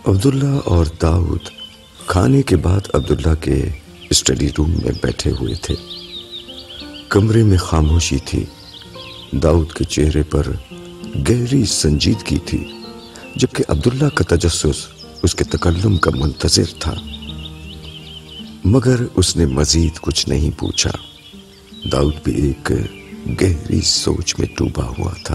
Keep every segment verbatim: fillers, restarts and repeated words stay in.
عبداللہ اور داؤد کھانے کے بعد عبداللہ کے اسٹڈی روم میں بیٹھے ہوئے تھے۔ کمرے میں خاموشی تھی۔ داؤد کے چہرے پر گہری سنجیدگی تھی، جبکہ عبداللہ کا تجسس اس کے تکلم کا منتظر تھا، مگر اس نے مزید کچھ نہیں پوچھا۔ داؤد بھی ایک گہری سوچ میں ڈوبا ہوا تھا۔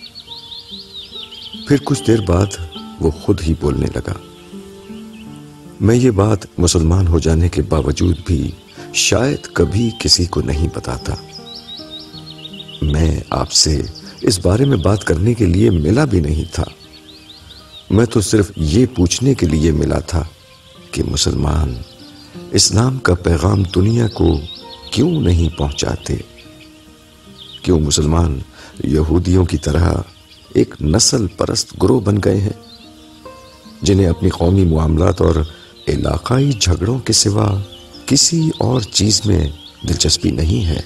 پھر کچھ دیر بعد وہ خود ہی بولنے لگا۔ میں یہ بات مسلمان ہو جانے کے باوجود بھی شاید کبھی کسی کو نہیں بتاتا۔ میں آپ سے اس بارے میں بات کرنے کے لیے ملا بھی نہیں تھا۔ میں تو صرف یہ پوچھنے کے لیے ملا تھا کہ مسلمان اسلام کا پیغام دنیا کو کیوں نہیں پہنچاتے؟ کیوں مسلمان یہودیوں کی طرح ایک نسل پرست گروہ بن گئے ہیں، جنہیں اپنی قومی معاملات اور علاقائی جھگڑوں کے سوا کسی اور چیز میں دلچسپی نہیں ہے؟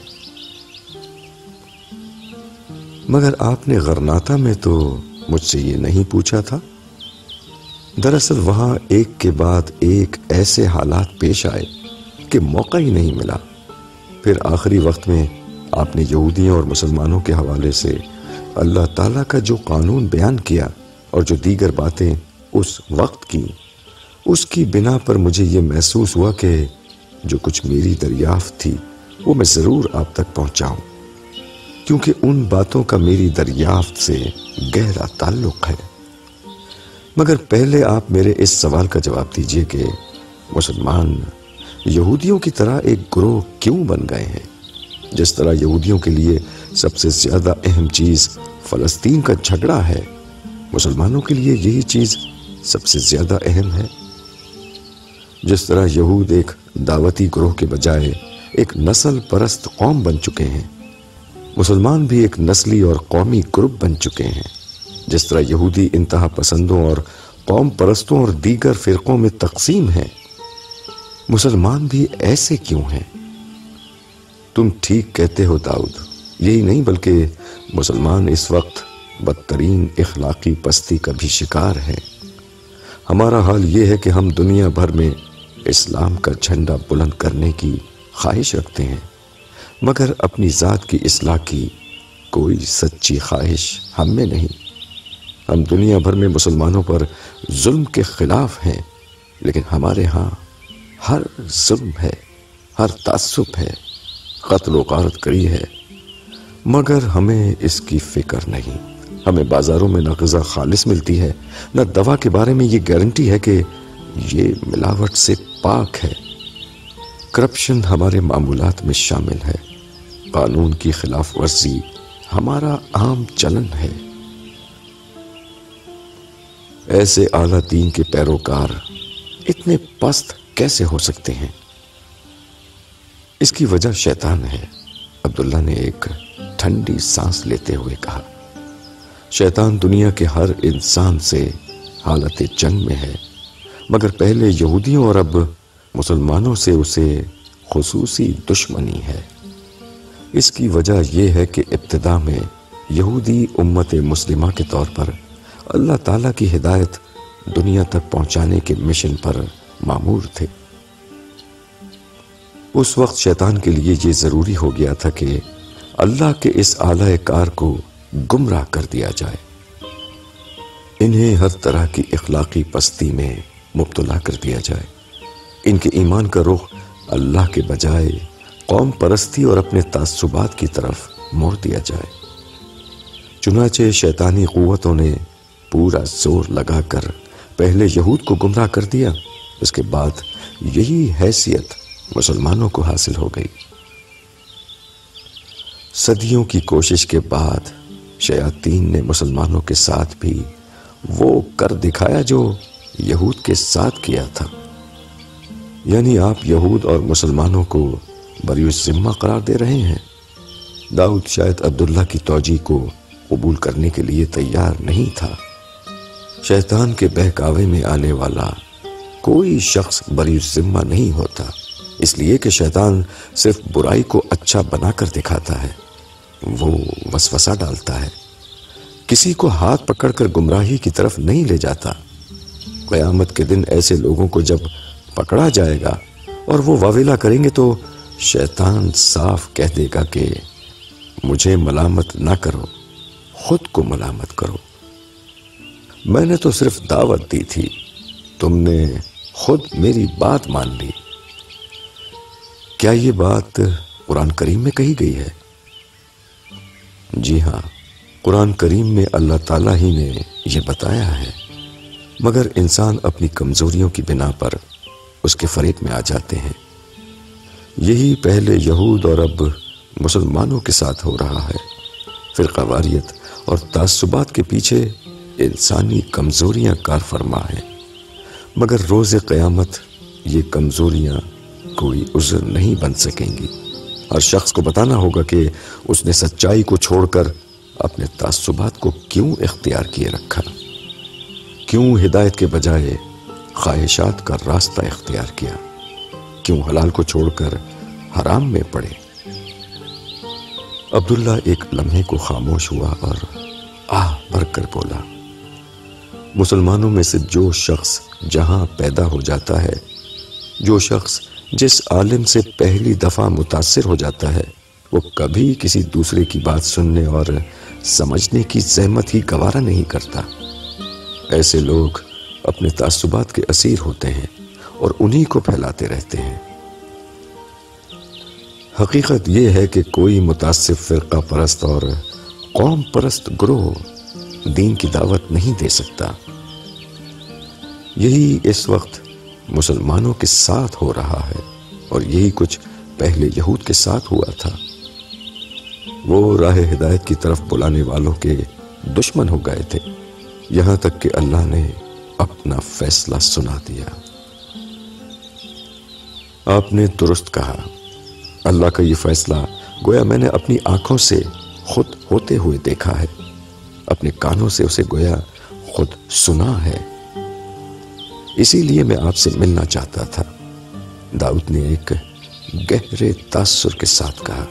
مگر آپ نے غرناطہ میں تو مجھ سے یہ نہیں پوچھا تھا۔ دراصل وہاں ایک کے بعد ایک ایسے حالات پیش آئے کہ موقع ہی نہیں ملا۔ پھر آخری وقت میں آپ نے یہودیوں اور مسلمانوں کے حوالے سے اللہ تعالیٰ کا جو قانون بیان کیا اور جو دیگر باتیں اس وقت کی، اس کی بنا پر مجھے یہ محسوس ہوا کہ جو کچھ میری دریافت تھی وہ میں ضرور آپ تک پہنچاؤں، کیونکہ ان باتوں کا میری دریافت سے گہرا تعلق ہے۔ مگر پہلے آپ میرے اس سوال کا جواب دیجئے کہ مسلمان یہودیوں کی طرح ایک گروہ کیوں بن گئے ہیں؟ جس طرح یہودیوں کے لیے سب سے زیادہ اہم چیز فلسطین کا جھگڑا ہے، مسلمانوں کے لیے یہی چیز سب سے زیادہ اہم ہے۔ جس طرح یہود ایک دعوتی گروہ کے بجائے ایک نسل پرست قوم بن چکے ہیں، مسلمان بھی ایک نسلی اور قومی گروپ بن چکے ہیں۔ جس طرح یہودی انتہا پسندوں اور قوم پرستوں اور دیگر فرقوں میں تقسیم ہیں، مسلمان بھی ایسے کیوں ہیں؟ تم ٹھیک کہتے ہو داؤد، یہی نہیں بلکہ مسلمان اس وقت بدترین اخلاقی پستی کا بھی شکار ہے۔ ہمارا حال یہ ہے کہ ہم دنیا بھر میں اسلام کا جھنڈا بلند کرنے کی خواہش رکھتے ہیں، مگر اپنی ذات کی اصلاح کی کوئی سچی خواہش ہم میں نہیں۔ ہم دنیا بھر میں مسلمانوں پر ظلم کے خلاف ہیں، لیکن ہمارے ہاں ہر ظلم ہے، ہر تعصب ہے، قتل و غارت گری ہے، مگر ہمیں اس کی فکر نہیں۔ ہمیں بازاروں میں نہ غذا خالص ملتی ہے، نہ دوا کے بارے میں یہ گارنٹی ہے کہ یہ ملاوٹ سے پاک ہے۔ کرپشن ہمارے معمولات میں شامل ہے، قانون کی خلاف ورزی ہمارا عام چلن ہے۔ ایسے اعلیٰ دین کے پیروکار اتنے پست کیسے ہو سکتے ہیں؟ اس کی وجہ شیطان ہے، عبداللہ نے ایک ٹھنڈی سانس لیتے ہوئے کہا۔ شیطان دنیا کے ہر انسان سے حالت جنگ میں ہے، مگر پہلے یہودیوں اور اب مسلمانوں سے اسے خصوصی دشمنی ہے۔ اس کی وجہ یہ ہے کہ ابتدا میں یہودی امت مسلمہ کے طور پر اللہ تعالیٰ کی ہدایت دنیا تک پہنچانے کے مشن پر مامور تھے۔ اس وقت شیطان کے لیے یہ ضروری ہو گیا تھا کہ اللہ کے اس اعلی کار کو گمراہ کر دیا جائے، انہیں ہر طرح کی اخلاقی پستی میں مبتلا کر دیا جائے، ان کے ایمان کا رخ اللہ کے بجائے قوم پرستی اور اپنے تعصبات کی طرف موڑ دیا جائے۔ چنانچہ شیطانی قوتوں نے پورا زور لگا کر پہلے یہود کو گمراہ کر دیا، اس کے بعد یہی حیثیت مسلمانوں کو حاصل ہو گئی۔ صدیوں کی کوشش کے بعد شیاطین نے مسلمانوں کے ساتھ بھی وہ کر دکھایا جو یہود کے ساتھ کیا تھا، یعنی آپ یہود اور مسلمانوں کو بری الذمہ قرار دے رہے ہیں۔ داؤد شاید عبداللہ کی توجیہ کو قبول کرنے کے لیے تیار نہیں تھا۔ شیطان کے بہکاوے میں آنے والا کوئی شخص بری الذمہ نہیں ہوتا، اس لیے کہ شیطان صرف برائی کو اچھا بنا کر دکھاتا ہے، وہ وسوسہ ڈالتا ہے، کسی کو ہاتھ پکڑ کر گمراہی کی طرف نہیں لے جاتا۔ قیامت کے دن ایسے لوگوں کو جب پکڑا جائے گا اور وہ واویلا کریں گے تو شیطان صاف کہہ دے گا کہ مجھے ملامت نہ کرو، خود کو ملامت کرو، میں نے تو صرف دعوت دی تھی، تم نے خود میری بات مان لی۔ کیا یہ بات قرآن کریم میں کہی گئی ہے؟ جی ہاں، قرآن کریم میں اللہ تعالیٰ ہی نے یہ بتایا ہے، مگر انسان اپنی کمزوریوں کی بنا پر اس کے فریب میں آ جاتے ہیں۔ یہی پہلے یہود اور اب مسلمانوں کے ساتھ ہو رہا ہے۔ فرقہ واریت اور تعصبات کے پیچھے انسانی کمزوریاں کار فرما ہیں، مگر روز قیامت یہ کمزوریاں کوئی عذر نہیں بن سکیں گی۔ ہر شخص کو بتانا ہوگا کہ اس نے سچائی کو چھوڑ کر اپنے تعصبات کو کیوں اختیار کیے رکھا، کیوں ہدایت کے بجائے خواہشات کا راستہ اختیار کیا، کیوں حلال کو چھوڑ کر حرام میں پڑے۔ عبداللہ ایک لمحے کو خاموش ہوا اور آہ بھر کر بولا، مسلمانوں میں سے جو شخص جہاں پیدا ہو جاتا ہے، جو شخص جس عالم سے پہلی دفعہ متاثر ہو جاتا ہے، وہ کبھی کسی دوسرے کی بات سننے اور سمجھنے کی زحمت ہی گوارا نہیں کرتا۔ ایسے لوگ اپنے تعصبات کے اسیر ہوتے ہیں اور انہی کو پھیلاتے رہتے ہیں۔ حقیقت یہ ہے کہ کوئی متعصب فرقہ پرست اور قوم پرست گروہ دین کی دعوت نہیں دے سکتا۔ یہی اس وقت مسلمانوں کے ساتھ ہو رہا ہے اور یہی کچھ پہلے یہود کے ساتھ ہوا تھا۔ وہ راہ ہدایت کی طرف بلانے والوں کے دشمن ہو گئے تھے، یہاں تک کہ اللہ نے اپنا فیصلہ سنا دیا۔ آپ نے درست کہا، اللہ کا یہ فیصلہ گویا میں نے اپنی آنکھوں سے خود ہوتے ہوئے دیکھا ہے، اپنے کانوں سے اسے گویا خود سنا ہے، اسی لیے میں آپ سے ملنا چاہتا تھا۔ داؤد نے ایک گہرے تاثر کے ساتھ کہا۔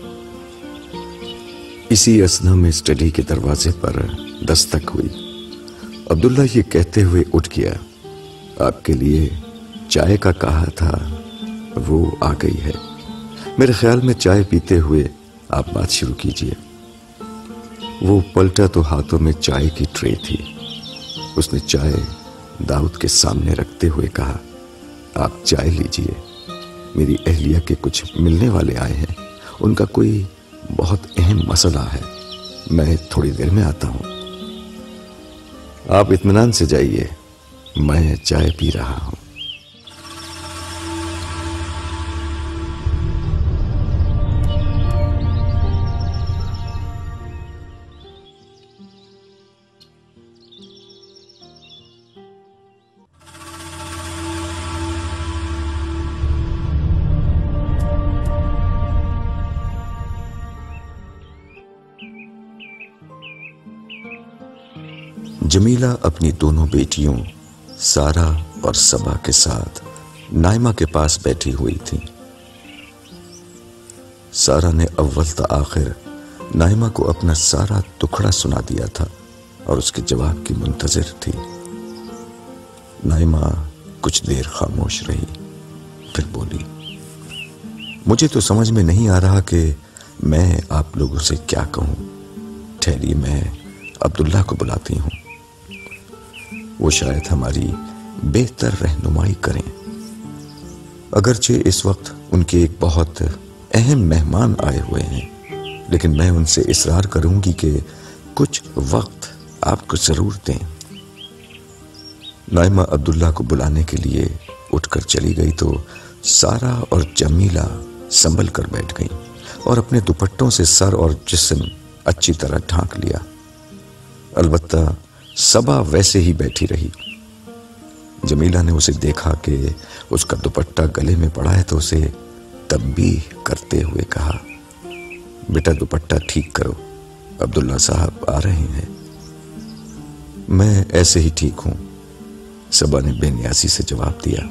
اسی اثنا میں اسٹڈی کے دروازے پر دستک ہوئی۔ عبداللہ یہ کہتے ہوئے اٹھ گیا، آپ کے لیے چائے کا کہا تھا، وہ آ گئی ہے۔ میرے خیال میں چائے پیتے ہوئے آپ بات شروع کیجئے۔ وہ پلٹا تو ہاتھوں میں چائے کی ٹرے تھی۔ اس نے چائے داؤد کے سامنے رکھتے ہوئے کہا، آپ چائے لیجئے، میری اہلیہ کے کچھ ملنے والے آئے ہیں، ان کا کوئی بہت اہم مسئلہ ہے، میں تھوڑی دیر میں آتا ہوں۔ آپ اطمینان سے جائیے، میں چائے پی رہا ہوں۔ جمیلہ اپنی دونوں بیٹیوں سارہ اور صبا کے ساتھ نائمہ کے پاس بیٹھی ہوئی تھی۔ سارہ نے اول تا آخر نائمہ کو اپنا سارا دکھڑا سنا دیا تھا اور اس کے جواب کی منتظر تھی۔ نائمہ کچھ دیر خاموش رہی، پھر بولی، مجھے تو سمجھ میں نہیں آ رہا کہ میں آپ لوگوں سے کیا کہوں، ٹھہریے میں عبداللہ کو بلاتی ہوں، وہ شاید ہماری بہتر رہنمائی کریں۔ اگرچہ اس وقت ان کے ایک بہت اہم مہمان آئے ہوئے ہیں، لیکن میں ان سے اصرار کروں گی کہ کچھ وقت آپ کو ضرور دیں۔ نائمہ عبداللہ کو بلانے کے لیے اٹھ کر چلی گئی تو سارہ اور جمیلہ سنبھل کر بیٹھ گئیں اور اپنے دوپٹوں سے سر اور جسم اچھی طرح ڈھانک لیا۔ البتہ صبا ویسے ہی بیٹھی رہی۔ جمیلہ نے اسے دیکھا کہ اس کا دوپٹہ گلے میں پڑا ہے تو اسے تنبیہ کرتے ہوئے کہا، بیٹا دوپٹہ ٹھیک کرو، عبداللہ صاحب آ رہے ہیں۔ میں ایسے ہی ٹھیک ہوں، صبا نے بے نیازی سے جواب دیا۔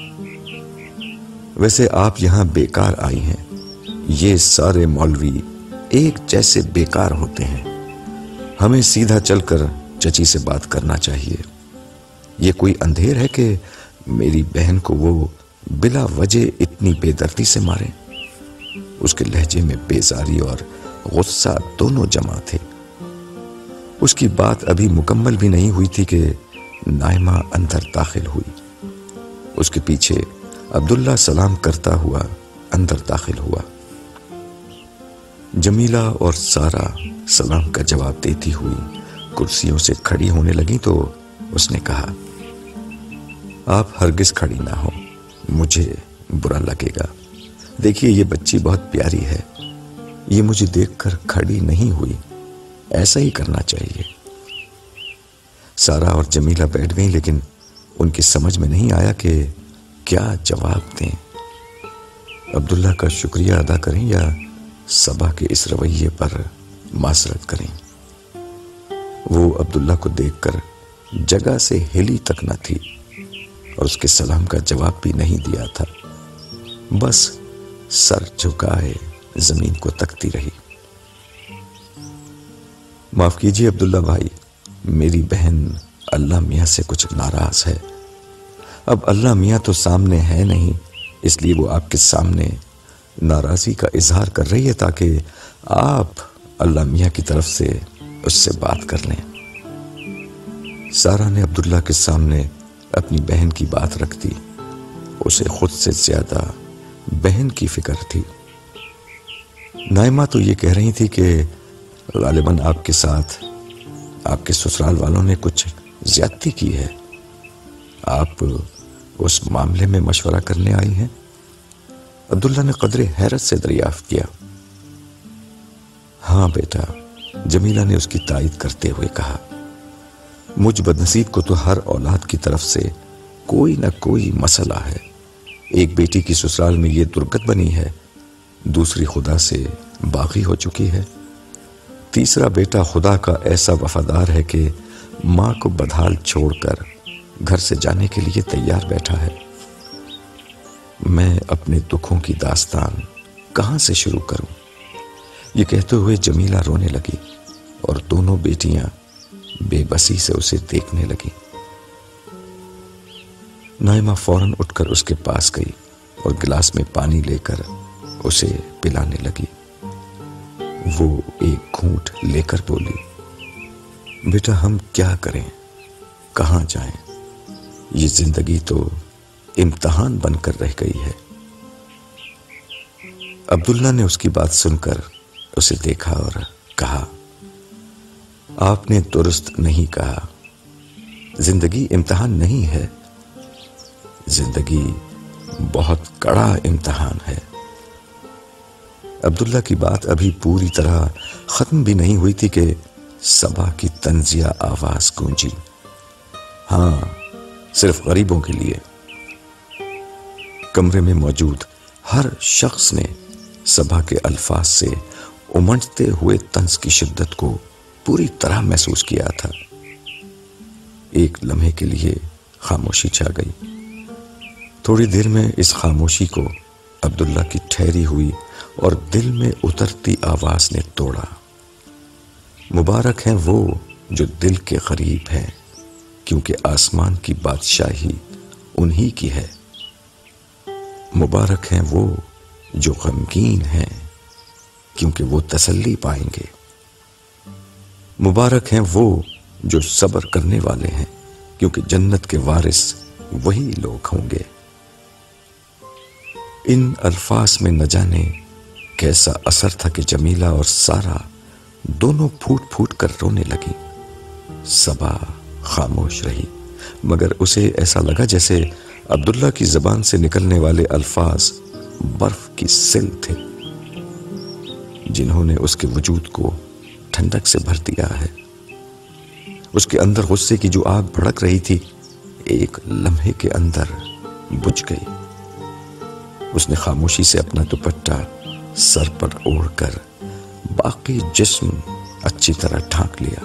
ویسے آپ یہاں بیکار آئی ہیں، یہ سارے مولوی ایک جیسے بیکار ہوتے ہیں، ہمیں سیدھا چل کر چچی سے بات کرنا چاہیے۔ یہ کوئی اندھیر ہے کہ میری بہن کو وہ بلا وجہ اتنی بے دردی سے مارے؟ اس کے لہجے میں بیزاری اور غصہ دونوں جمع تھے۔ اس کی بات ابھی مکمل بھی نہیں ہوئی تھی کہ نائمہ اندر داخل ہوئی۔ اس کے پیچھے عبداللہ سلام کرتا ہوا اندر داخل ہوا۔ جمیلہ اور سارہ سلام کا جواب دیتی ہوئی کرسیوں سے کھڑی ہونے لگیں تو اس نے کہا، آپ ہرگز کھڑی نہ ہو، مجھے برا لگے گا۔ دیکھیے یہ بچی بہت پیاری ہے، یہ مجھے دیکھ کر کھڑی نہیں ہوئی، ایسا ہی کرنا چاہیے۔ سارہ اور جمیلہ بیٹھ گئیں، لیکن ان کی سمجھ میں نہیں آیا کہ کیا جواب دیں۔ عبداللہ کا شکریہ ادا کریں یا صبا کے اس رویے پر معذرت کریں۔ وہ عبداللہ کو دیکھ کر جگہ سے ہلی تک نہ تھی اور اس کے سلام کا جواب بھی نہیں دیا تھا، بس سر جھکائے زمین کو تکتی رہی۔ معاف کیجیے عبداللہ بھائی، میری بہن اللہ میاں سے کچھ ناراض ہے۔ اب اللہ میاں تو سامنے ہے نہیں، اس لیے وہ آپ کے سامنے ناراضی کا اظہار کر رہی ہے تاکہ آپ اللہ میاں کی طرف سے اس سے بات کر لیں۔ سارہ نے عبداللہ کے سامنے اپنی بہن کی بات رکھ دی۔ اسے خود سے زیادہ بہن کی فکر تھی۔ نائمہ تو یہ کہہ رہی تھی کہ غالباً آپ کے ساتھ آپ کے سسرال والوں نے کچھ زیادتی کی ہے، آپ اس معاملے میں مشورہ کرنے آئی ہیں؟ عبداللہ نے قدرے حیرت سے دریافت کیا۔ ہاں بیٹا، جمیلہ نے اس کی تائید کرتے ہوئے کہا، مجھ بدنصیب کو تو ہر اولاد کی طرف سے کوئی نہ کوئی مسئلہ ہے۔ ایک بیٹی کی سسرال میں یہ درگت بنی ہے، دوسری خدا سے باغی ہو چکی ہے، تیسرا بیٹا خدا کا ایسا وفادار ہے کہ ماں کو بدحال چھوڑ کر گھر سے جانے کے لیے تیار بیٹھا ہے۔ میں اپنے دکھوں کی داستان کہاں سے شروع کروں؟ یہ کہتے ہوئے جمیلہ رونے لگی اور دونوں بیٹیاں بے بسی سے اسے دیکھنے لگی۔ نائمہ فوراً اٹھ کر اس کے پاس گئی اور گلاس میں پانی لے کر اسے پلانے لگی۔ وہ ایک گھونٹ لے کر بولی، بیٹا ہم کیا کریں، کہاں جائیں؟ یہ زندگی تو امتحان بن کر رہ گئی ہے۔ عبداللہ نے اس کی بات سن کر اسے دیکھا اور کہا، آپ نے درست نہیں کہا، زندگی امتحان نہیں ہے، زندگی بہت کڑا امتحان ہے۔ عبداللہ کی بات ابھی پوری طرح ختم بھی نہیں ہوئی تھی کہ صبا کی طنزیہ آواز گونجی، ہاں صرف غریبوں کے لیے۔ کمرے میں موجود ہر شخص نے صبا کے الفاظ سے امنڈتے ہوئے طنز کی شدت کو پوری طرح محسوس کیا تھا۔ ایک لمحے کے لیے خاموشی چھا گئی۔ تھوڑی دیر میں اس خاموشی کو عبداللہ کی ٹھہری ہوئی اور دل میں اترتی آواز نے توڑا، مبارک ہیں وہ جو دل کے قریب ہیں، کیونکہ آسمان کی بادشاہی انہی کی ہے۔ مبارک ہیں وہ جو غمگین ہیں، کیونکہ وہ تسلی پائیں گے۔ مبارک ہیں وہ جو صبر کرنے والے ہیں، کیونکہ جنت کے وارث وہی لوگ ہوں گے۔ ان الفاظ میں نہ جانے کیسا اثر تھا کہ جمیلہ اور سارہ دونوں پھوٹ پھوٹ کر رونے لگی۔ صبا خاموش رہی، مگر اسے ایسا لگا جیسے عبداللہ کی زبان سے نکلنے والے الفاظ برف کی سل تھے، جنہوں نے اس کے وجود کو ٹھنڈک سے بھر دیا ہے۔ اس کے اندر غصے کی جو آگ بھڑک رہی تھی، ایک لمحے کے اندر بجھ گئی۔ اس نے خاموشی سے اپنا دوپٹہ سر پر اوڑھ کر باقی جسم اچھی طرح ڈھانک لیا۔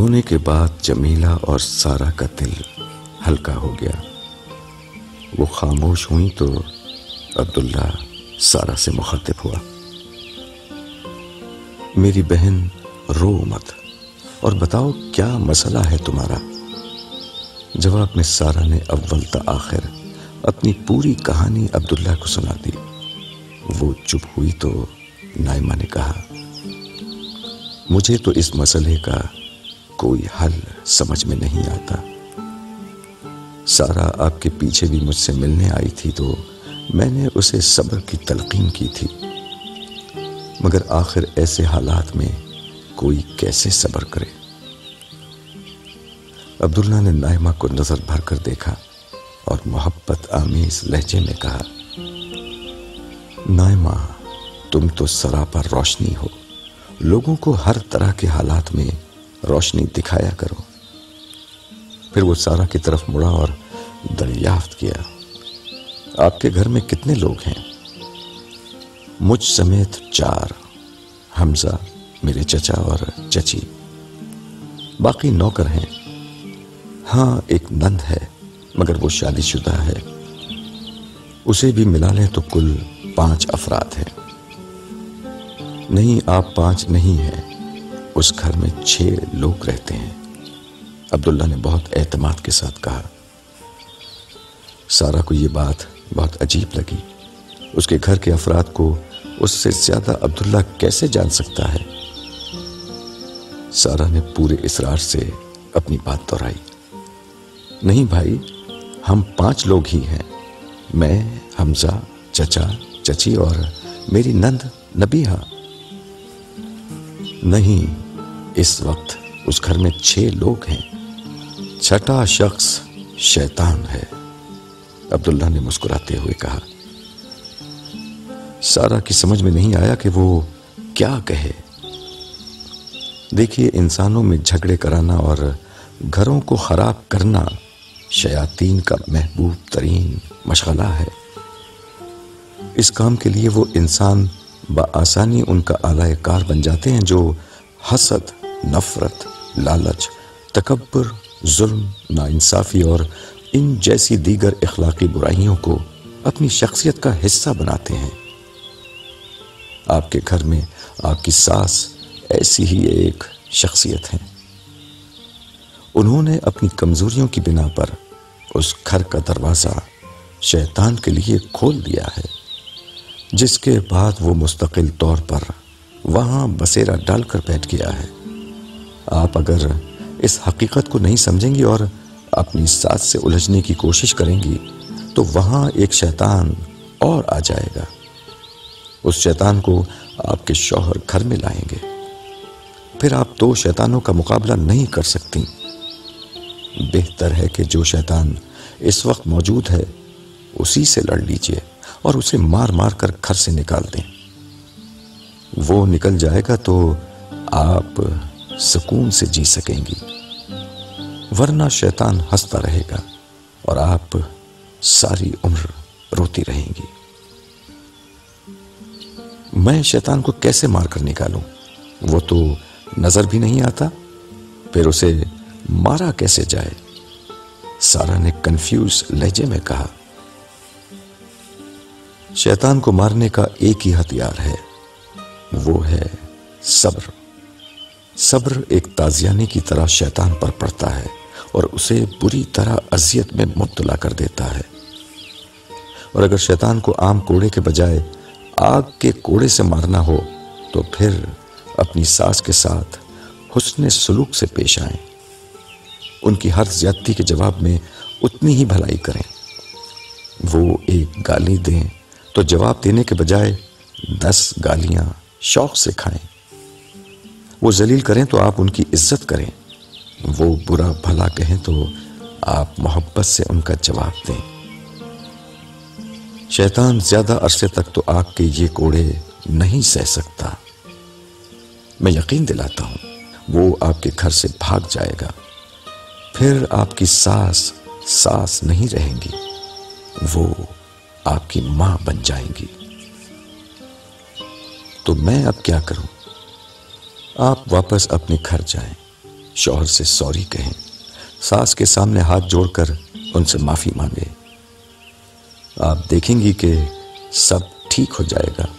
رونے کے بعد جمیلہ اور سارہ کا دل ہلکا ہو گیا۔ وہ خاموش ہوئی تو عبداللہ سارہ سے مخاطب ہوا، میری بہن رو مت اور بتاؤ کیا مسئلہ ہے تمہارا؟ جواب میں سارہ نے اول تا آخر اپنی پوری کہانی عبداللہ کو سنا دی۔ وہ چپ ہوئی تو نائمہ نے کہا، مجھے تو اس مسئلے کا کوئی حل سمجھ میں نہیں آتا۔ سارہ آپ کے پیچھے بھی مجھ سے ملنے آئی تھی تو میں نے اسے صبر کی تلقین کی تھی، مگر آخر ایسے حالات میں کوئی کیسے صبر کرے؟ عبداللہ نے نائمہ کو نظر بھر کر دیکھا اور محبت آمیز لہجے میں کہا، نائمہ تم تو سراپا روشنی ہو، لوگوں کو ہر طرح کے حالات میں روشنی دکھایا کرو۔ پھر وہ سارہ کی طرف مڑا اور دریافت کیا، آپ کے گھر میں کتنے لوگ ہیں؟ مجھ سمیت چار، حمزہ، میرے چچا اور چچی، باقی نوکر ہیں۔ ہاں ایک نند ہے مگر وہ شادی شدہ ہے، اسے بھی ملا لیں تو کل پانچ افراد ہیں۔ نہیں آپ پانچ نہیں ہیں، اس گھر میں چھ لوگ رہتے ہیں، عبداللہ نے بہت اعتماد کے ساتھ کہا۔ سارہ کو یہ بات بہت عجیب لگی، اس کے گھر کے افراد کو اس سے زیادہ عبداللہ کیسے جان سکتا ہے؟ سارہ نے پورے اصرار سے اپنی بات دہرائی، نہیں بھائی ہم پانچ لوگ ہی ہیں، میں، حمزہ، چچا، چچی اور میری نند نبیہہ۔ نہیں اس وقت اس گھر میں چھ لوگ ہیں، چھٹا شخص شیطان ہے، عبداللہ نے مسکراتے ہوئے کہا۔ سارہ کی سمجھ میں نہیں آیا کہ وہ کیا کہے۔ دیکھیے انسانوں میں جھگڑے کرانا اور گھروں کو خراب کرنا شیاطین کا محبوب ترین مشغلہ ہے۔ اس کام کے لیے وہ انسان بآسانی ان کا آلہ کار بن جاتے ہیں جو حسد، نفرت، لالچ، تکبر، ظلم، ناانصافی اور ان جیسی دیگر اخلاقی برائیوں کو اپنی شخصیت کا حصہ بناتے ہیں۔ آپ کے گھر میں آپ کی ساس ایسی ہی ایک شخصیت ہے، انہوں نے اپنی کمزوریوں کی بنا پر اس گھر کا دروازہ شیطان کے لیے کھول دیا ہے، جس کے بعد وہ مستقل طور پر وہاں بسیرا ڈال کر بیٹھ گیا ہے۔ آپ اگر اس حقیقت کو نہیں سمجھیں گی اور اپنی ساس سے الجھنے کی کوشش کریں گی تو وہاں ایک شیطان اور آ جائے گا، اس شیطان کو آپ کے شوہر گھر میں لائیں گے، پھر آپ دو شیطانوں کا مقابلہ نہیں کر سکتی۔ بہتر ہے کہ جو شیطان اس وقت موجود ہے اسی سے لڑ لیجئے اور اسے مار مار کر گھر سے نکال دیں۔ وہ نکل جائے گا تو آپ سکون سے جی سکیں گی، ورنہ شیطان ہنستا رہے گا اور آپ ساری عمر روتی رہیں گی۔ میں شیطان کو کیسے مار کر نکالوں؟ وہ تو نظر بھی نہیں آتا، پھر اسے مارا کیسے جائے؟ سارہ نے کنفیوز لہجے میں کہا۔ شیطان کو مارنے کا ایک ہی ہتھیار ہے، وہ ہے صبر۔ صبر ایک تازیانے کی طرح شیطان پر پڑتا ہے اور اسے بری طرح اذیت میں مبتلا کر دیتا ہے، اور اگر شیطان کو عام کوڑے کے بجائے آگ کے کوڑے سے مارنا ہو تو پھر اپنی ساس کے ساتھ حسن سلوک سے پیش آئیں، ان کی ہر زیادتی کے جواب میں اتنی ہی بھلائی کریں۔ وہ ایک گالی دیں تو جواب دینے کے بجائے دس گالیاں شوق سے کھائیں، وہ ذلیل کریں تو آپ ان کی عزت کریں، وہ برا بھلا کہیں تو آپ محبت سے ان کا جواب دیں۔ شیطان زیادہ عرصے تک تو آپ کے یہ کوڑے نہیں سہ سکتا، میں یقین دلاتا ہوں وہ آپ کے گھر سے بھاگ جائے گا، پھر آپ کی ساس ساس نہیں رہیں گی، وہ آپ کی ماں بن جائیں گی۔ تو میں اب کیا کروں؟ آپ واپس اپنے گھر جائیں، شوہر سے سوری کہیں، ساس کے سامنے ہاتھ جوڑ کر ان سے معافی مانگے۔ آپ دیکھیں گی کہ سب ٹھیک ہو جائے گا۔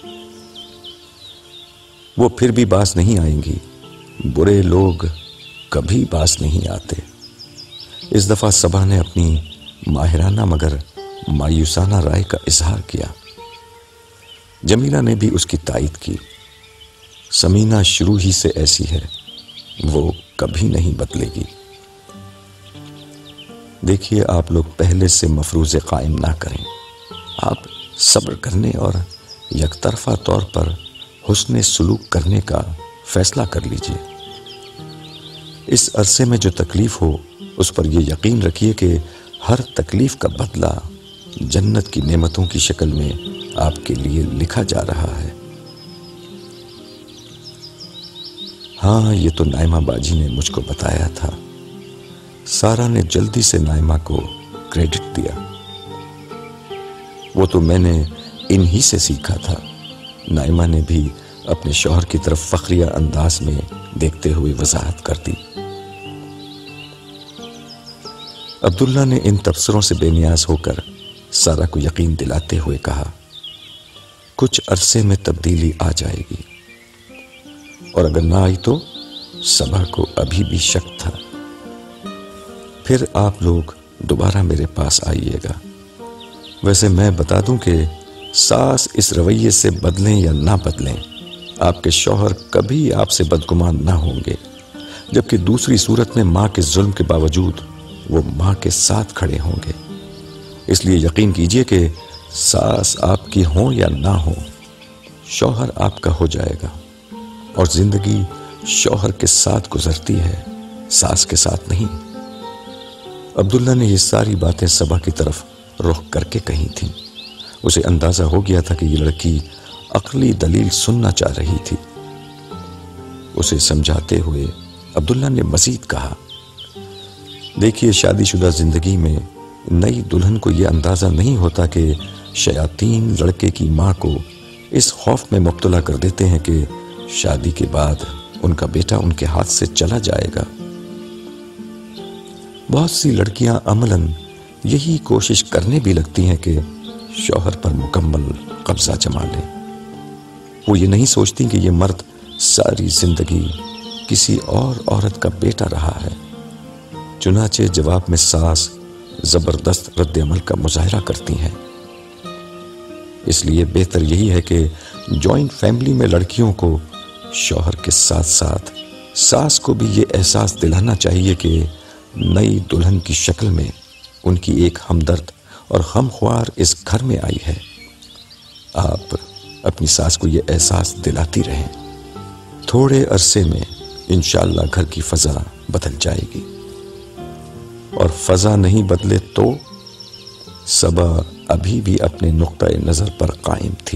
وہ پھر بھی باز نہیں آئیں گی۔ برے لوگ کبھی باز نہیں آتے۔ اس دفعہ صبا نے اپنی ماہرانہ مگر مایوسانہ رائے کا اظہار کیا۔ جمیلہ نے بھی اس کی تائید کی۔ سمینہ شروع ہی سے ایسی ہے، وہ کبھی نہیں بدلے گی۔ دیکھیے، آپ لوگ پہلے سے مفروضے قائم نہ کریں۔ آپ صبر کرنے اور یک طرفہ طور پر حسن سلوک کرنے کا فیصلہ کر لیجئے۔ اس عرصے میں جو تکلیف ہو اس پر یہ یقین رکھیے کہ ہر تکلیف کا بدلہ جنت کی نعمتوں کی شکل میں آپ کے لیے لکھا جا رہا ہے۔ ہاں، یہ تو نائمہ باجی نے مجھ کو بتایا تھا۔ سارا نے جلدی سے نائمہ کو کریڈٹ دیا۔ وہ تو میں نے انہی سے سیکھا تھا۔ نائمہ نے بھی اپنے شوہر کی طرف فخریہ انداز میں دیکھتے ہوئے وضاحت کر دی۔ عبداللہ نے ان تبصروں سے بے نیاز ہو کر سارا کو یقین دلاتے ہوئے کہا، کچھ عرصے میں تبدیلی آ جائے گی، اور اگر نہ آئی تو صبا کو ابھی بھی شک تھا۔ پھر آپ لوگ دوبارہ میرے پاس آئیے گا۔ ویسے میں بتا دوں کہ ساس اس رویے سے بدلیں یا نہ بدلیں، آپ کے شوہر کبھی آپ سے بدگمان نہ ہوں گے، جبکہ دوسری صورت میں ماں کے ظلم کے باوجود وہ ماں کے ساتھ کھڑے ہوں گے۔ اس لیے یقین کیجئے کہ ساس آپ کی ہوں یا نہ ہوں، شوہر آپ کا ہو جائے گا، اور زندگی شوہر کے ساتھ گزرتی ہے، ساس کے ساتھ نہیں۔ عبداللہ نے یہ ساری باتیں صبا کی طرف رخ کر کے کہی تھیں۔ اسے اندازہ ہو گیا تھا کہ یہ لڑکی عقلی دلیل سننا چاہ رہی تھی۔ اسے سمجھاتے ہوئے عبداللہ نے مزید کہا، دیکھیے، شادی شدہ زندگی میں نئی دلہن کو یہ اندازہ نہیں ہوتا کہ شیاطین لڑکے کی ماں کو اس خوف میں مبتلا کر دیتے ہیں کہ شادی کے بعد ان کا بیٹا ان کے ہاتھ سے چلا جائے گا۔ بہت سی لڑکیاں عملاً یہی کوشش کرنے بھی لگتی ہیں کہ شوہر پر مکمل قبضہ جما لیں۔ وہ یہ نہیں سوچتی کہ یہ مرد ساری زندگی کسی اور عورت کا بیٹا رہا ہے۔ چنانچہ جواب میں ساس زبردست رد عمل کا مظاہرہ کرتی ہیں۔ اس لیے بہتر یہی ہے کہ جوائنٹ فیملی میں لڑکیوں کو شوہر کے ساتھ ساتھ ساس کو بھی یہ احساس دلانا چاہیے کہ نئی دلہن کی شکل میں ان کی ایک ہمدرد اور غمخوار اس گھر میں آئی ہے۔ آپ اپنی ساس کو یہ احساس دلاتی رہیں۔ تھوڑے عرصے میں انشاءاللہ گھر کی فضا بدل جائے گی، اور فضا نہیں بدلے تو صبا ابھی بھی اپنے نقطۂ نظر پر قائم تھی۔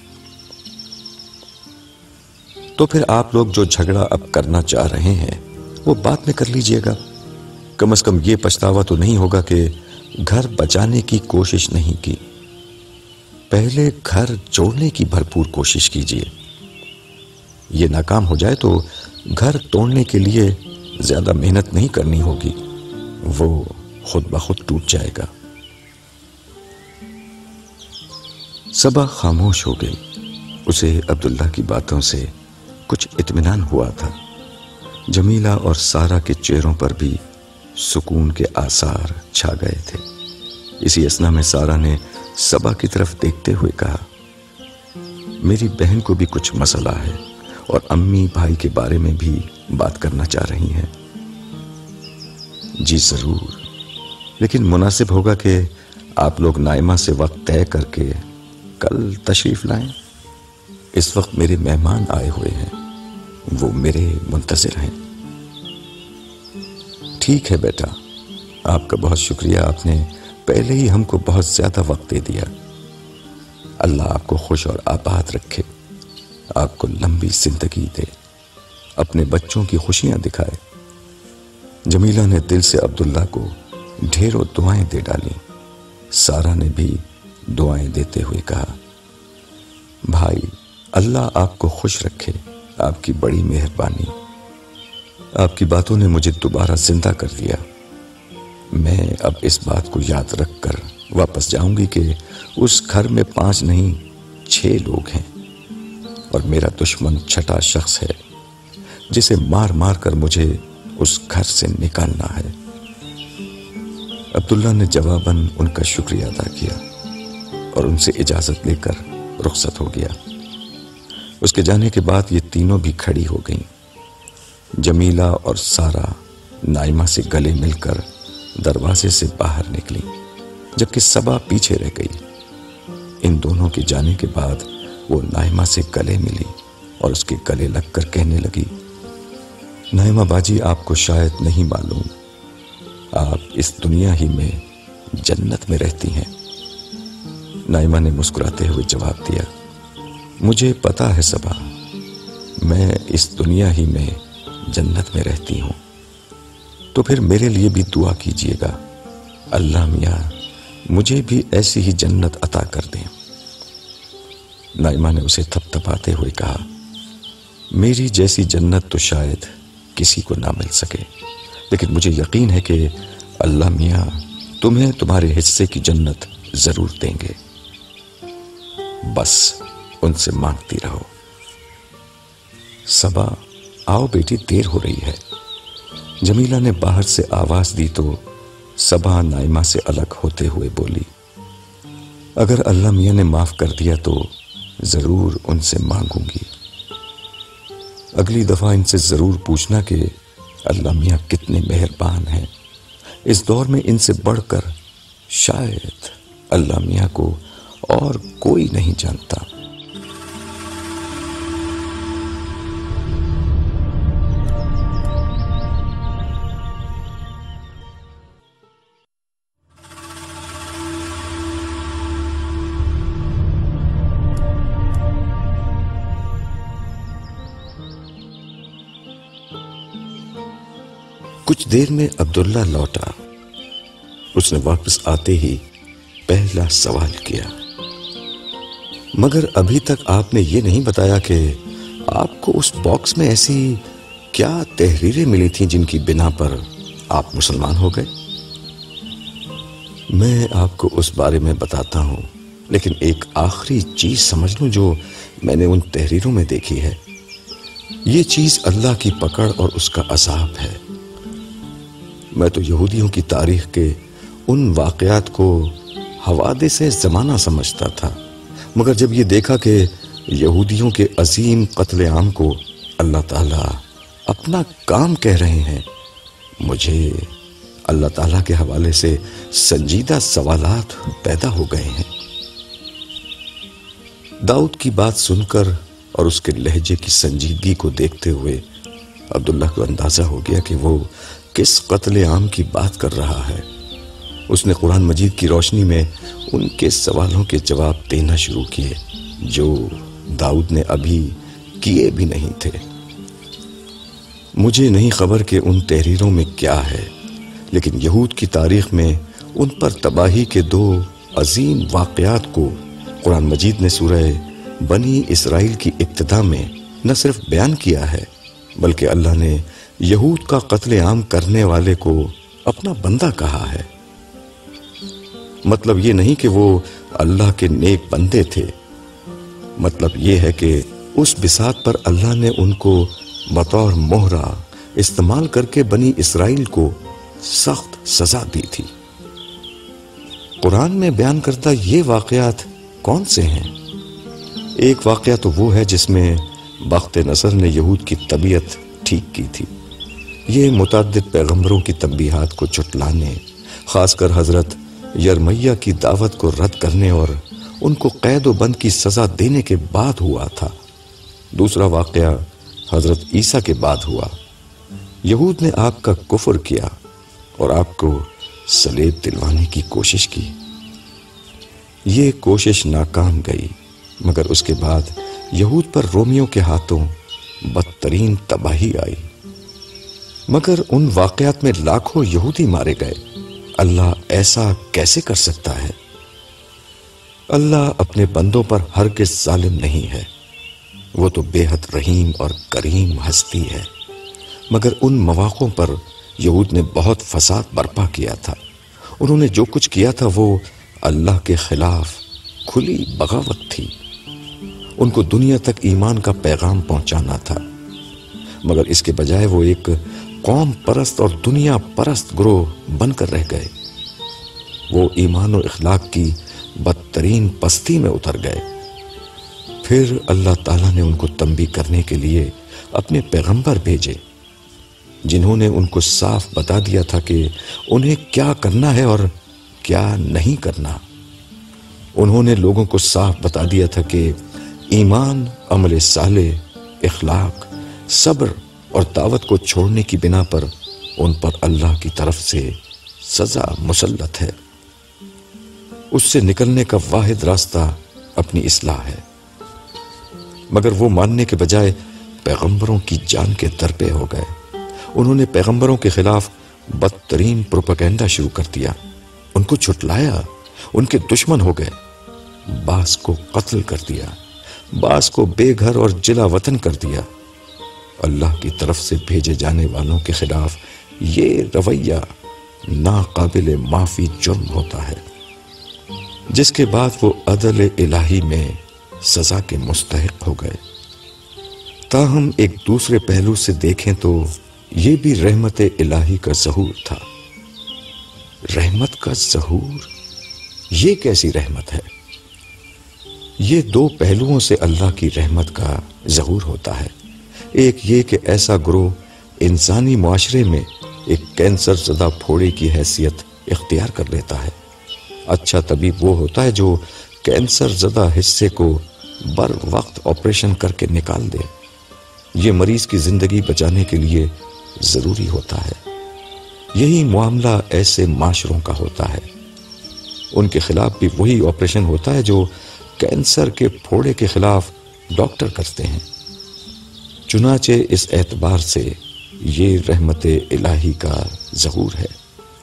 تو پھر آپ لوگ جو جھگڑا اب کرنا چاہ رہے ہیں وہ بعد میں کر لیجئے گا۔ کم از کم یہ پچھتاوا تو نہیں ہوگا کہ گھر بچانے کی کوشش نہیں کی۔ پہلے گھر جوڑنے کی بھرپور کوشش کیجیے۔ یہ ناکام ہو جائے تو گھر توڑنے کے لیے زیادہ محنت نہیں کرنی ہوگی، وہ خود بخود ٹوٹ جائے گا۔ صبا خاموش ہو گئی۔ اسے عبداللہ کی باتوں سے کچھ اطمینان ہوا تھا۔ جمیلہ اور سارا کے چہروں پر بھی سکون کے آثار چھا گئے تھے۔ اسی اثنا میں سارا نے صبا کی طرف دیکھتے ہوئے کہا، میری بہن کو بھی کچھ مسئلہ ہے اور امی بھائی کے بارے میں بھی بات کرنا چاہ رہی ہیں۔ جی ضرور، لیکن مناسب ہوگا کہ آپ لوگ نائمہ سے وقت طے کر کے کل تشریف لائیں۔ اس وقت میرے مہمان آئے ہوئے ہیں، وہ میرے منتظر ہیں۔ ٹھیک ہے بیٹا، آپ کا بہت شکریہ، آپ نے پہلے ہی ہم کو بہت زیادہ وقت دے دیا۔ اللہ آپ کو خوش اور آباد رکھے، آپ کو لمبی زندگی دے، اپنے بچوں کی خوشیاں دکھائے۔ جمیلہ نے دل سے عبداللہ کو ڈھیروں دعائیں دے ڈالیں۔ سارا نے بھی دعائیں دیتے ہوئے کہا، بھائی اللہ آپ کو خوش رکھے، آپ کی بڑی مہربانی۔ آپ کی باتوں نے مجھے دوبارہ زندہ کر دیا۔ میں اب اس بات کو یاد رکھ کر واپس جاؤں گی کہ اس گھر میں پانچ نہیں چھ لوگ ہیں، اور میرا دشمن چھٹا شخص ہے جسے مار مار کر مجھے اس گھر سے نکالنا ہے۔ عبداللہ نے جواباً ان کا شکریہ ادا کیا اور ان سے اجازت لے کر رخصت ہو گیا۔ اس کے جانے کے بعد یہ تینوں بھی کھڑی ہو گئیں۔ جمیلہ اور سارا نائمہ سے گلے مل کر دروازے سے باہر نکلی، جبکہ صبا پیچھے رہ گئی۔ ان دونوں کے جانے کے بعد وہ نائمہ سے گلے ملی اور اس کے گلے لگ کر کہنے لگی، نائمہ باجی، آپ کو شاید نہیں معلوم، آپ اس دنیا ہی میں جنت میں رہتی ہیں۔ نائمہ نے مسکراتے ہوئے جواب دیا، مجھے پتا ہے صبا، میں اس دنیا ہی میں جنت میں رہتی ہوں، تو پھر میرے لیے بھی دعا کیجیے گا، اللہ میاں مجھے بھی ایسی ہی جنت عطا کر دیں۔ نائمہ نے اسے تھپ تھپاتے ہوئے کہا، میری جیسی جنت تو شاید کسی کو نہ مل سکے، لیکن مجھے یقین ہے کہ اللہ میاں تمہیں تمہارے حصے کی جنت ضرور دیں گے، بس ان سے مانگتی رہو۔ صبا، آؤ بیٹی، دیر ہو رہی ہے۔ جمیلہ نے باہر سے آواز دی تو صبا نائمہ سے الگ ہوتے ہوئے بولی، اگر اللہ میاں نے معاف کر دیا تو ضرور ان سے مانگوں گی۔ اگلی دفعہ ان سے ضرور پوچھنا کہ اللہ میاں کتنے مہربان ہیں، اس دور میں ان سے بڑھ کر شاید اللہ میاں کو اور کوئی نہیں جانتا۔ کچھ دیر میں عبداللہ لوٹا۔ اس نے واپس آتے ہی پہلا سوال کیا، مگر ابھی تک آپ نے یہ نہیں بتایا کہ آپ کو اس باکس میں ایسی کیا تحریریں ملی تھیں جن کی بنا پر آپ مسلمان ہو گئے؟ میں آپ کو اس بارے میں بتاتا ہوں، لیکن ایک آخری چیز سمجھ لوں جو میں نے ان تحریروں میں دیکھی ہے۔ یہ چیز اللہ کی پکڑ اور اس کا عذاب ہے۔ میں تو یہودیوں کی تاریخ کے ان واقعات کو حوادث زمانہ سمجھتا تھا، مگر جب یہ دیکھا کہ یہودیوں کے عظیم قتل عام کو اللہ تعالیٰ اپنا کام کہہ رہے ہیں، مجھے اللہ تعالیٰ کے حوالے سے سنجیدہ سوالات پیدا ہو گئے ہیں۔ داؤد کی بات سن کر اور اس کے لہجے کی سنجیدگی کو دیکھتے ہوئے عبداللہ کو اندازہ ہو گیا کہ وہ کس قتل عام کی بات کر رہا ہے۔ اس نے قرآن مجید کی روشنی میں ان کے سوالوں کے جواب دینا شروع کیے جو داؤد نے ابھی کیے بھی نہیں تھے۔ مجھے نہیں خبر کہ ان تحریروں میں کیا ہے، لیکن یہود کی تاریخ میں ان پر تباہی کے دو عظیم واقعات کو قرآن مجید نے سورہ بنی اسرائیل کی ابتدا میں نہ صرف بیان کیا ہے، بلکہ اللہ نے یہود کا قتل عام کرنے والے کو اپنا بندہ کہا ہے۔ مطلب یہ نہیں کہ وہ اللہ کے نیک بندے تھے، مطلب یہ ہے کہ اس بساط پر اللہ نے ان کو بطور مہرہ استعمال کر کے بنی اسرائیل کو سخت سزا دی تھی۔ قرآن میں بیان کردہ یہ واقعات کون سے ہیں؟ ایک واقعہ تو وہ ہے جس میں بخت نصر نے یہود کی طبیعت ٹھیک کی تھی۔ یہ متعدد پیغمبروں کی تنبیہات کو جھٹلانے، خاص کر حضرت یرمیہ کی دعوت کو رد کرنے اور ان کو قید و بند کی سزا دینے کے بعد ہوا تھا۔ دوسرا واقعہ حضرت عیسیٰ کے بعد ہوا۔ یہود نے آپ کا کفر کیا اور آپ کو صلیب دلوانے کی کوشش کی۔ یہ کوشش ناکام گئی، مگر اس کے بعد یہود پر رومیوں کے ہاتھوں بدترین تباہی آئی۔ مگر ان واقعات میں لاکھوں یہودی مارے گئے۔ اللہ ایسا کیسے کر سکتا ہے؟ اللہ اپنے بندوں پر ہرگز ظالم نہیں ہے، وہ تو بے حد رحیم اور کریم ہستی ہے۔ مگر ان مواقعوں پر یہود نے بہت فساد برپا کیا تھا۔ انہوں نے جو کچھ کیا تھا وہ اللہ کے خلاف کھلی بغاوت تھی۔ ان کو دنیا تک ایمان کا پیغام پہنچانا تھا، مگر اس کے بجائے وہ ایک قوم پرست اور دنیا پرست گروہ بن کر رہ گئے۔ وہ ایمان و اخلاق کی بدترین پستی میں اتر گئے۔ پھر اللہ تعالیٰ نے ان کو تنبیہ کرنے کے لیے اپنے پیغمبر بھیجے، جنہوں نے ان کو صاف بتا دیا تھا کہ انہیں کیا کرنا ہے اور کیا نہیں کرنا۔ انہوں نے لوگوں کو صاف بتا دیا تھا کہ ایمان، عمل صالح، اخلاق، صبر اور دعوت کو چھوڑنے کی بنا پر ان پر اللہ کی طرف سے سزا مسلط ہے۔ اس سے نکلنے کا واحد راستہ اپنی اصلاح ہے، مگر وہ ماننے کے بجائے پیغمبروں کی جان کے درپے ہو گئے۔ انہوں نے پیغمبروں کے خلاف بدترین پروپیگنڈا شروع کر دیا، ان کو جھٹلایا، ان کے دشمن ہو گئے، بعض کو قتل کر دیا، بعض کو بے گھر اور جلا وطن کر دیا۔ اللہ کی طرف سے بھیجے جانے والوں کے خلاف یہ رویہ ناقابل معافی جرم ہوتا ہے، جس کے بعد وہ عدل الہی میں سزا کے مستحق ہو گئے۔ تاہم ایک دوسرے پہلو سے دیکھیں تو یہ بھی رحمت الہی کا ظہور تھا۔ رحمت کا ظہور، یہ کیسی رحمت ہے؟ یہ دو پہلوؤں سے اللہ کی رحمت کا ظہور ہوتا ہے۔ ایک یہ کہ ایسا گروہ انسانی معاشرے میں ایک کینسر زدہ پھوڑے کی حیثیت اختیار کر لیتا ہے۔ اچھا طبیب وہ ہوتا ہے جو کینسر زدہ حصے کو بر وقت آپریشن کر کے نکال دے۔ یہ مریض کی زندگی بچانے کے لیے ضروری ہوتا ہے۔ یہی معاملہ ایسے معاشروں کا ہوتا ہے۔ ان کے خلاف بھی وہی آپریشن ہوتا ہے جو کینسر کے پھوڑے کے خلاف ڈاکٹر کرتے ہیں۔ چنانچہ اس اعتبار سے یہ رحمت الہی کا ظہور ہے۔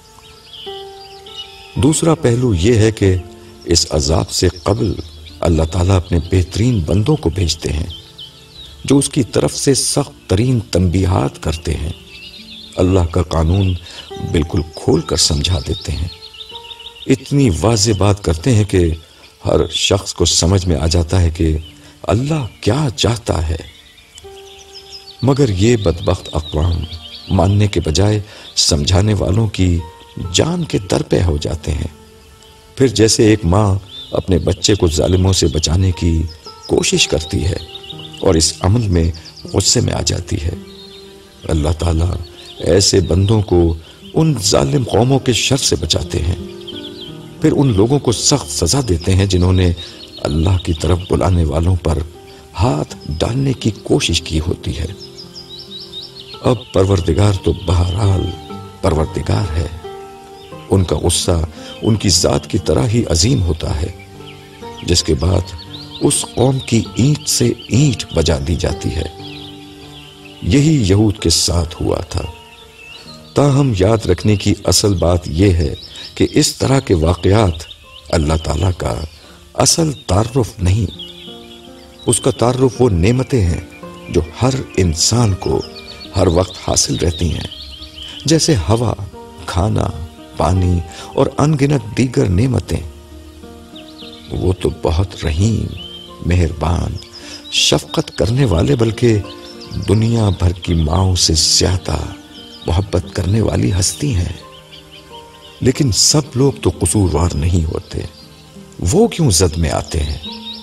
دوسرا پہلو یہ ہے کہ اس عذاب سے قبل اللہ تعالیٰ اپنے بہترین بندوں کو بھیجتے ہیں جو اس کی طرف سے سخت ترین تنبیہات کرتے ہیں، اللہ کا قانون بالکل کھول کر سمجھا دیتے ہیں، اتنی واضح بات کرتے ہیں کہ ہر شخص کو سمجھ میں آ جاتا ہے کہ اللہ کیا چاہتا ہے۔ مگر یہ بدبخت اقوام ماننے کے بجائے سمجھانے والوں کی جان کے درپے ہو جاتے ہیں۔ پھر جیسے ایک ماں اپنے بچے کو ظالموں سے بچانے کی کوشش کرتی ہے اور اس عمل میں غصے میں آ جاتی ہے، اللہ تعالیٰ ایسے بندوں کو ان ظالم قوموں کے شر سے بچاتے ہیں، پھر ان لوگوں کو سخت سزا دیتے ہیں جنہوں نے اللہ کی طرف بلانے والوں پر ہاتھ ڈالنے کی کوشش کی ہوتی ہے۔ اب پروردگار تو بہرحال پروردگار ہے، ان کا غصہ ان کی ذات کی طرح ہی عظیم ہوتا ہے، جس کے بعد اس قوم کی اینٹ سے اینٹ بجا دی جاتی ہے۔ یہی یہود کے ساتھ ہوا تھا۔ تاہم یاد رکھنے کی اصل بات یہ ہے کہ اس طرح کے واقعات اللہ تعالیٰ کا اصل تعارف نہیں۔ اس کا تعارف وہ نعمتیں ہیں جو ہر انسان کو ہر وقت حاصل رہتی ہیں، جیسے ہوا، کھانا، پانی اور ان گنت دیگر نعمتیں۔ وہ تو بہت رحیم، مہربان، شفقت کرنے والے، بلکہ دنیا بھر کی ماؤں سے زیادہ محبت کرنے والی ہستی ہیں۔ لیکن سب لوگ تو قصوروار نہیں ہوتے، وہ کیوں زد میں آتے ہیں؟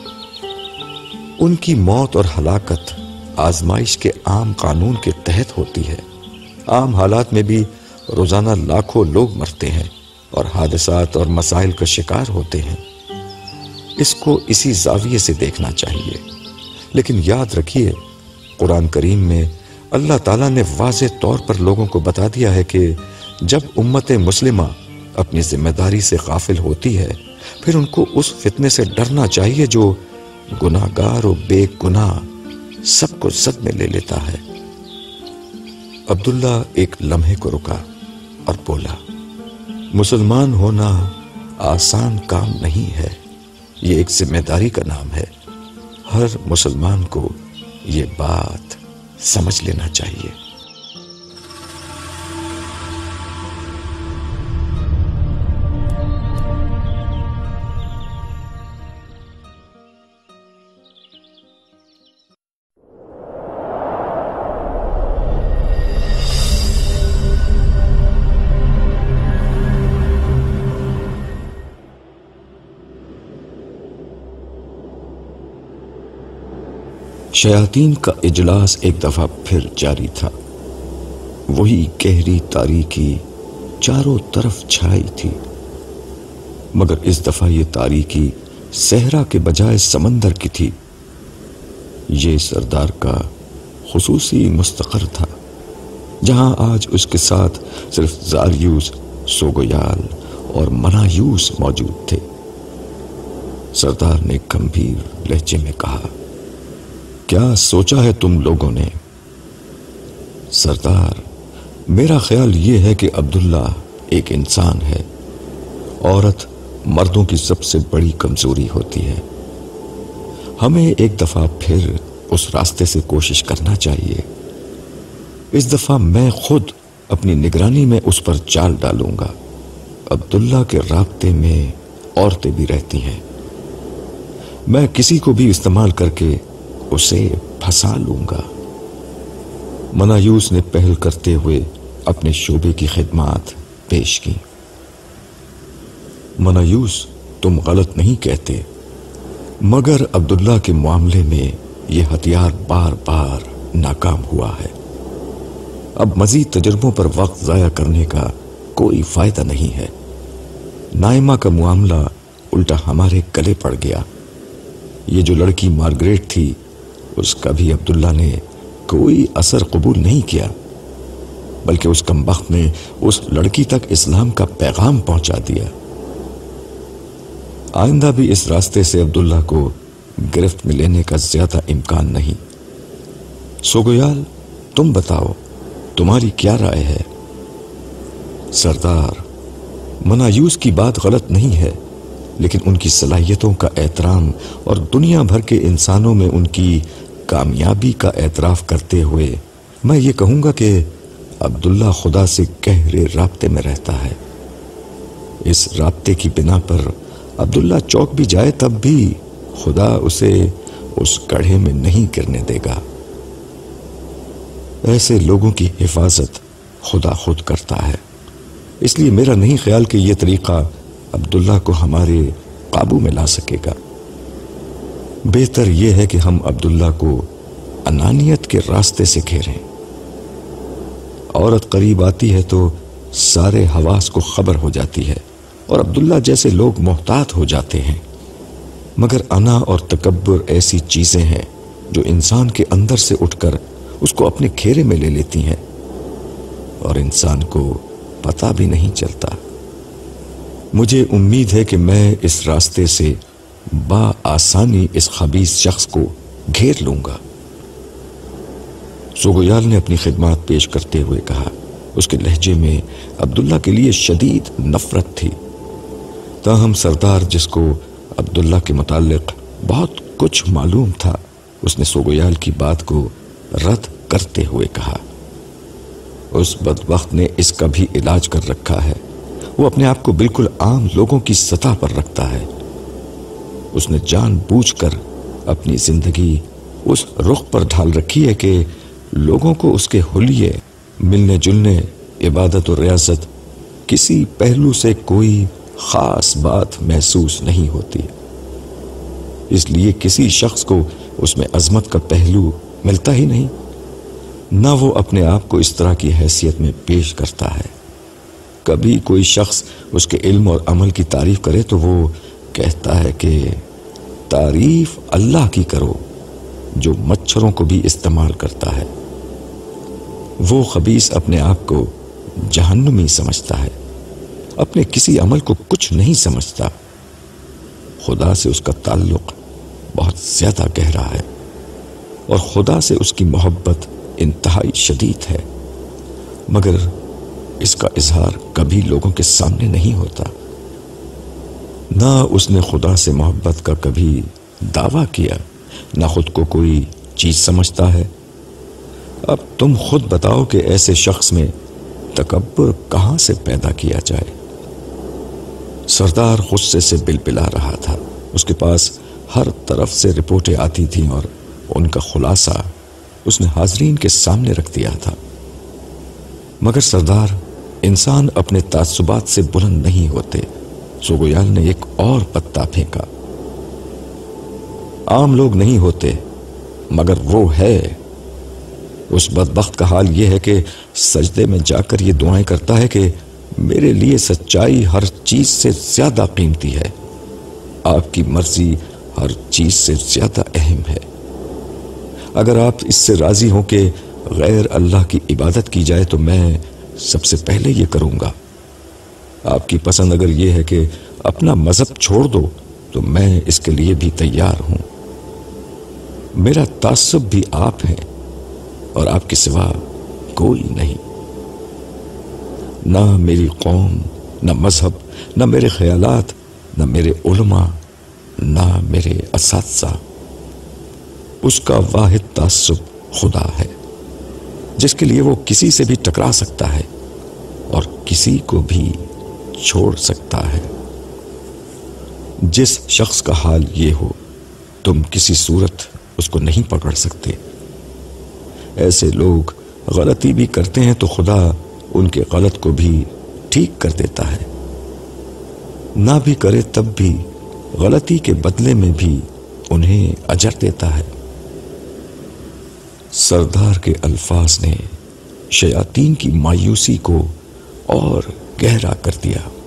ان کی موت اور ہلاکت آزمائش کے عام قانون کے تحت ہوتی ہے۔ عام حالات میں بھی روزانہ لاکھوں لوگ مرتے ہیں اور حادثات اور مسائل کا شکار ہوتے ہیں۔ اس کو اسی زاویے سے دیکھنا چاہیے۔ لیکن یاد رکھیے، قرآن کریم میں اللہ تعالیٰ نے واضح طور پر لوگوں کو بتا دیا ہے کہ جب امت مسلمہ اپنی ذمہ داری سے غافل ہوتی ہے، پھر ان کو اس فتنے سے ڈرنا چاہیے جو گناہ گار و بے گناہ سب کو زد میں لے لیتا ہے۔ عبداللہ ایک لمحے کو رکا اور بولا، مسلمان ہونا آسان کام نہیں ہے، یہ ایک ذمہ داری کا نام ہے۔ ہر مسلمان کو یہ بات سمجھ لینا چاہیے۔ شیاطین کا اجلاس ایک دفعہ پھر جاری تھا۔ وہی گہری تاریکی چاروں طرف چھائی تھی، مگر اس دفعہ یہ تاریکی صحرا کے بجائے سمندر کی تھی۔ یہ سردار کا خصوصی مستقر تھا، جہاں آج اس کے ساتھ صرف زاریوس، سوگویال اور منایوس موجود تھے۔ سردار نے گمبھیر لہجے میں کہا، کیا سوچا ہے تم لوگوں نے؟ سردار، میرا خیال یہ ہے کہ عبداللہ ایک انسان ہے۔ عورت مردوں کی سب سے بڑی کمزوری ہوتی ہے۔ ہمیں ایک دفعہ پھر اس راستے سے کوشش کرنا چاہیے۔ اس دفعہ میں خود اپنی نگرانی میں اس پر چال ڈالوں گا۔ عبداللہ کے رابطے میں عورتیں بھی رہتی ہیں، میں کسی کو بھی استعمال کر کے اسے پھنسا لوں گا۔ منایوس نے پہل کرتے ہوئے اپنے شعبے کی خدمات پیش کی۔ منایوس، تم غلط نہیں کہتے، مگر عبداللہ کے معاملے میں یہ ہتھیار بار بار ناکام ہوا ہے۔ اب مزید تجربوں پر وقت ضائع کرنے کا کوئی فائدہ نہیں ہے۔ نائمہ کا معاملہ الٹا ہمارے گلے پڑ گیا۔ یہ جو لڑکی مارگریٹ تھی، اس کا بھی عبداللہ نے کوئی اثر قبول نہیں کیا، بلکہ اس کمبخت نے اس لڑکی تک اسلام کا پیغام پہنچا دیا۔ آئندہ بھی اس راستے سے عبداللہ کو گرفت میں لینے کا زیادہ امکان نہیں۔ سوگویال، تم بتاؤ، تمہاری کیا رائے ہے؟ سردار، منایوس کی بات غلط نہیں ہے، لیکن ان کی صلاحیتوں کا احترام اور دنیا بھر کے انسانوں میں ان کی کامیابی کا اعتراف کرتے ہوئے میں یہ کہوں گا کہ عبداللہ خدا سے گہرے رابطے میں رہتا ہے۔ اس رابطے کی بنا پر عبداللہ چوک بھی جائے تب بھی خدا اسے اس گڑھے میں نہیں گرنے دے گا۔ ایسے لوگوں کی حفاظت خدا خود کرتا ہے، اس لیے میرا نہیں خیال کہ یہ طریقہ عبداللہ کو ہمارے قابو میں لا سکے گا۔ بہتر یہ ہے کہ ہم عبداللہ کو انانیت کے راستے سے گھیریں۔ عورت قریب آتی ہے تو سارے حواس کو خبر ہو جاتی ہے اور عبداللہ جیسے لوگ محتاط ہو جاتے ہیں، مگر انا اور تکبر ایسی چیزیں ہیں جو انسان کے اندر سے اٹھ کر اس کو اپنے گھیرے میں لے لیتی ہیں اور انسان کو پتہ بھی نہیں چلتا۔ مجھے امید ہے کہ میں اس راستے سے با آسانی اس خبیث شخص کو گھیر لوں گا۔ سوگویال نے اپنی خدمات پیش کرتے ہوئے کہا۔ اس کے لہجے میں عبداللہ کے لیے شدید نفرت تھی، تاہم سردار، جس کو عبداللہ کے متعلق بہت کچھ معلوم تھا، اس نے سوگویال کی بات کو رد کرتے ہوئے کہا، اس بدبخت نے اس کا بھی علاج کر رکھا ہے۔ وہ اپنے آپ کو بالکل عام لوگوں کی سطح پر رکھتا ہے۔ اس نے جان بوجھ کر اپنی زندگی اس رخ پر ڈھال رکھی ہے کہ لوگوں کو اس کے حلیے، ملنے جلنے، عبادت و ریاضت، کسی پہلو سے کوئی خاص بات محسوس نہیں ہوتی۔ اس لیے کسی شخص کو اس میں عظمت کا پہلو ملتا ہی نہیں، نہ وہ اپنے آپ کو اس طرح کی حیثیت میں پیش کرتا ہے۔ کبھی کوئی شخص اس کے علم اور عمل کی تعریف کرے تو وہ کہتا ہے کہ تعریف اللہ کی کرو جو مچھروں کو بھی استعمال کرتا ہے۔ وہ خبیث اپنے آپ کو جہنمی سمجھتا ہے، اپنے کسی عمل کو کچھ نہیں سمجھتا۔ خدا سے اس کا تعلق بہت زیادہ گہرا ہے اور خدا سے اس کی محبت انتہائی شدید ہے، مگر اس کا اظہار کبھی لوگوں کے سامنے نہیں ہوتا۔ نہ اس نے خدا سے محبت کا کبھی دعویٰ کیا، نہ خود کو کوئی چیز سمجھتا ہے۔ اب تم خود بتاؤ کہ ایسے شخص میں تکبر کہاں سے پیدا کیا جائے؟ سردار غصے سے بلبلا رہا تھا۔ اس کے پاس ہر طرف سے رپورٹیں آتی تھیں اور ان کا خلاصہ اس نے حاضرین کے سامنے رکھ دیا تھا، مگر سردار، انسان اپنے تعصبات سے بلند نہیں ہوتے۔ سوگویال نے ایک اور پتا پھینکا۔ عام لوگ نہیں ہوتے، مگر وہ ہے۔ اس بدبخت کا حال یہ ہے کہ سجدے میں جا کر یہ دعائیں کرتا ہے کہ میرے لیے سچائی ہر چیز سے زیادہ قیمتی ہے، آپ کی مرضی ہر چیز سے زیادہ اہم ہے۔ اگر آپ اس سے راضی ہوں کہ غیر اللہ کی عبادت کی جائے تو میں سب سے پہلے یہ کروں گا۔ آپ کی پسند اگر یہ ہے کہ اپنا مذہب چھوڑ دو تو میں اس کے لیے بھی تیار ہوں۔ میرا تعصب بھی آپ ہیں اور آپ کے سوا کوئی نہیں۔ نہ میری قوم، نہ مذہب، نہ میرے خیالات، نہ میرے علماء، نہ میرے اساتذہ۔ اس کا واحد تعصب خدا ہے، جس کے لیے وہ کسی سے بھی ٹکرا سکتا ہے اور کسی کو بھی چھوڑ سکتا ہے۔ جس شخص کا حال یہ ہو تم کسی صورت اس کو نہیں پکڑ سکتے۔ ایسے لوگ غلطی بھی کرتے ہیں تو خدا ان کے غلط کو بھی ٹھیک کر دیتا ہے، نہ بھی کرے تب بھی غلطی کے بدلے میں بھی انہیں اجر دیتا ہے۔ سردار کے الفاظ نے شیاطین کی مایوسی کو اور گہرا کر دیا۔